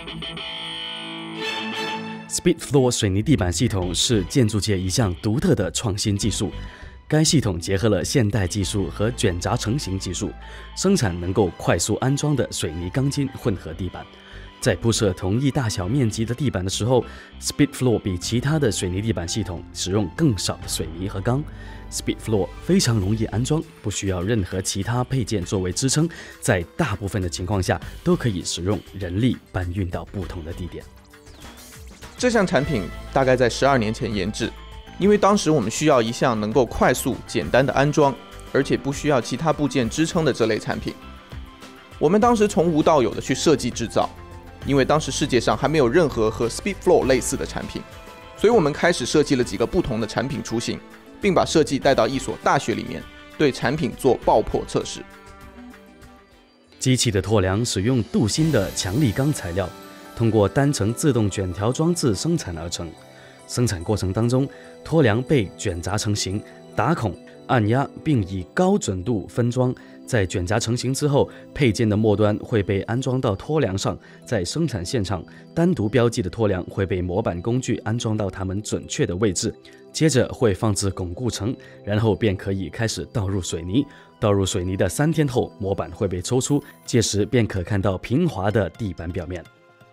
Speedfloor 水泥地板系统是建筑界一项独特的创新技术。该系统结合了现代技术和卷闸成型技术，生产能够快速安装的水泥钢筋混合地板。在铺设同一大小面积的地板的时候 ，Speedfloor 比其他的水泥地板系统使用更少的水泥和钢。Speedfloor 非常容易安装，不需要任何其他配件作为支撑，在大部分的情况下都可以使用人力搬运到不同的地点。 这项产品大概在12年前研制，因为当时我们需要一项能够快速、简单的安装，而且不需要其他部件支撑的这类产品。我们当时从无到有的去设计制造，因为当时世界上还没有任何和 Speedfloor 类似的产品，所以我们开始设计了几个不同的产品雏形，并把设计带到一所大学里面，对产品做爆破测试。 机器的拖梁使用镀锌的强力钢材料，通过单层自动卷条装置生产而成。生产过程当中，拖梁被卷闸成型，打孔、按压，并以高准度分装。在卷闸成型之后，配件的末端会被安装到拖梁上，在生产现场，单独标记的拖梁会被模板工具安装到它们准确的位置，接着会放置巩固层，然后便可以开始倒入水泥。倒入水泥的3天后，模板会被抽出，届时便可看到平滑的地板表面。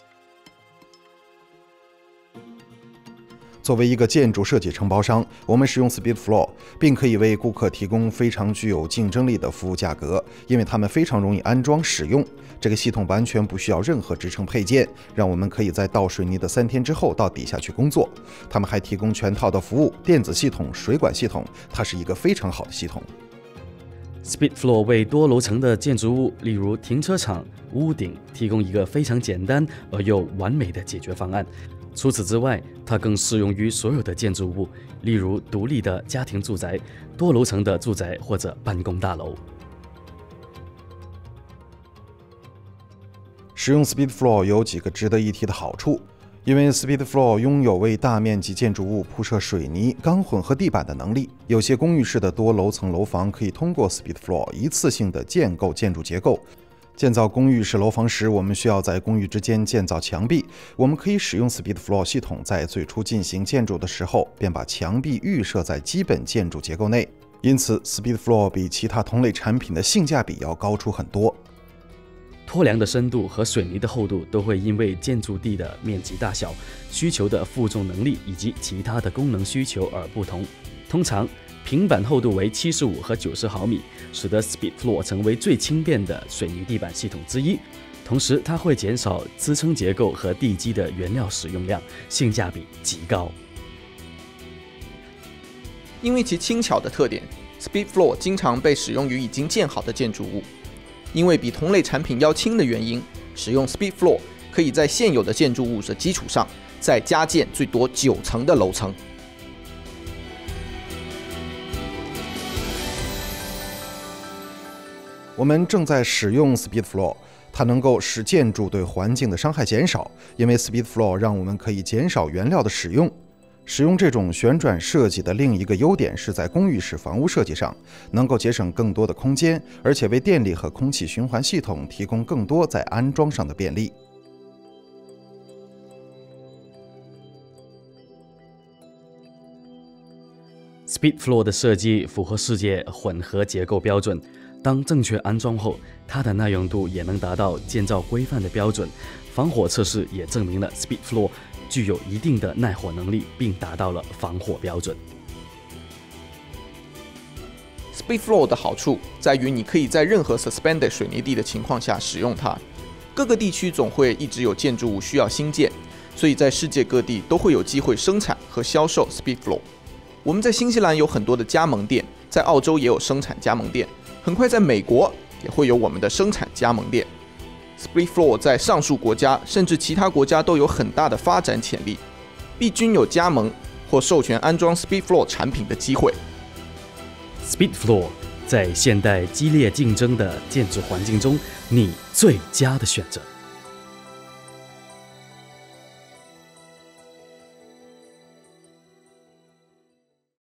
作为一个建筑设计承包商，我们使用 Speedfloor， 并可以为顾客提供非常具有竞争力的服务价格，因为它们非常容易安装使用。这个系统完全不需要任何支撑配件，让我们可以在倒水泥的3天之后到底下去工作。他们还提供全套的服务，电子系统、水管系统，它是一个非常好的系统。 Speedfloor 为多楼层的建筑物，例如停车场、屋顶，提供一个非常简单而又完美的解决方案。除此之外，它更适用于所有的建筑物，例如独立的家庭住宅、多楼层的住宅或者办公大楼。 使用 Speedfloor 有几个值得一提的好处，因为 Speedfloor 拥有为大面积建筑物铺设水泥、钢混合地板的能力。有些公寓式的多楼层楼房可以通过 Speedfloor 一次性的建构建筑结构。建造公寓式楼房时，我们需要在公寓之间建造墙壁，我们可以使用 Speedfloor 系统在最初进行建筑的时候，便把墙壁预设在基本建筑结构内。因此 Speedfloor 比其他同类产品的性价比要高出很多。 拖梁的深度和水泥的厚度都会因为建筑地的面积大小、需求的负重能力以及其他的功能需求而不同。通常平板厚度为75和90毫米，使得 Speedfloor 成为最轻便的水泥地板系统之一。同时，它会减少支撑结构和地基的原料使用量，性价比极高。 因为其轻巧的特点 ，Speedfloor 经常被使用于已经建好的建筑物。因为比同类产品要轻的原因，使用 Speedfloor 可以在现有的建筑物的基础上，再加建最多9层的楼层。 我们正在使用 Speedfloor， 它能够使建筑对环境的伤害减少，因为 Speedfloor 让我们可以减少原料的使用。使用这种旋转设计的另一个优点是在公寓式房屋设计上，能够节省更多的空间，而且为电力和空气循环系统提供更多在安装上的便利。 Speedfloor 的设计符合世界混合结构标准。当正确安装后，它的耐用度也能达到建造规范的标准。防火测试也证明了 Speedfloor 具有一定的耐火能力，并达到了防火标准。 Speedfloor 的好处在于，你可以在任何 suspended 水泥地的情况下使用它。各个地区总会一直有建筑物需要新建，所以在世界各地都会有机会生产和销售 Speedfloor。我们在新西兰有很多的加盟店，在澳洲也有生产加盟店。很快，在美国也会有我们的生产加盟店。Speedfloor 在上述国家甚至其他国家都有很大的发展潜力，必均有加盟或授权安装 Speedfloor 产品的机会。 Speedfloor 在现代激烈竞争的建筑环境中，你最佳的选择。